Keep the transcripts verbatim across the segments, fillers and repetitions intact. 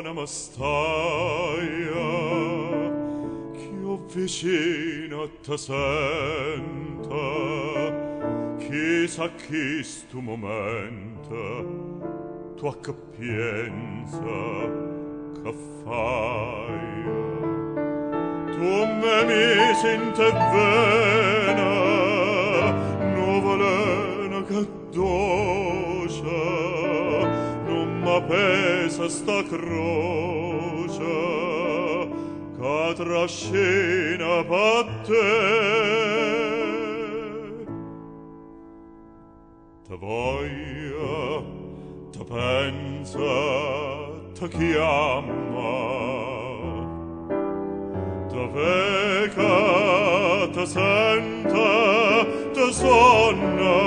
l'anima staia ch'io vicino te senta, chissà chi stu momento tua capienza che fai. Tu me mi sente vena, nuvolena che doce, non m'appesa sta croce che trascina per te. Te voglia, te pensa, te chiama, te veca, te sente, te sonna,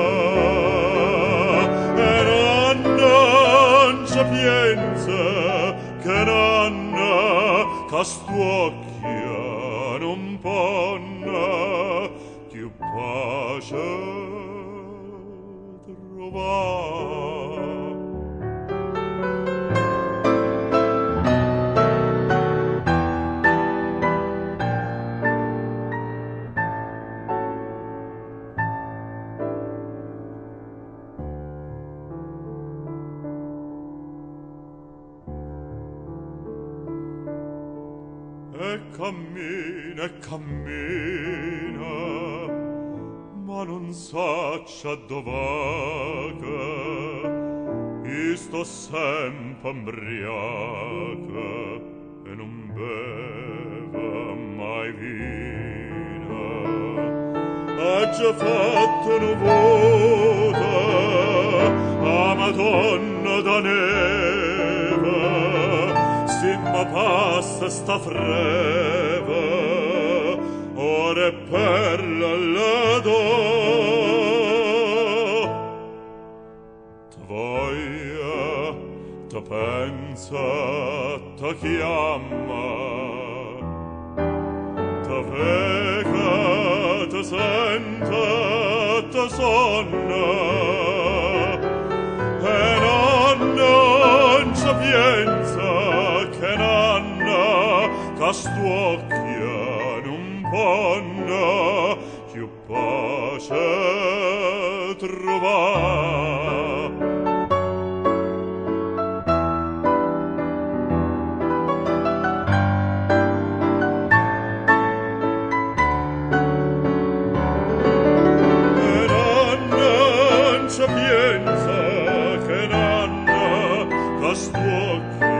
e non sapienza che nanna che stuocchia non ponna più pace trovare. E cammina, e cammina, ma non saccia dov'aga, io sto sempre embriaca e non beva mai vina. Ha già fatto nuvosa a Madonna da neve, si ma passa sta freva, ora è perla la do. Te voglia, te pensa, te chiama, te vega, te sente, te sonna, e non, non sapienza che nanna che stuocchia non ponna più pace trovare. E nanna non sapienza che nanna che stuocchia